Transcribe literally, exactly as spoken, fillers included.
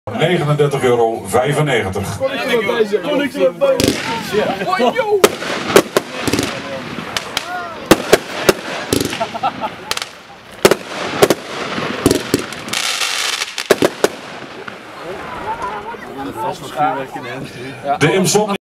negenendertig euro vijfennegentig. Kon ik er wat bij zeggen? Kon ik er wat bij zeggen? Hoi, joh! De Imson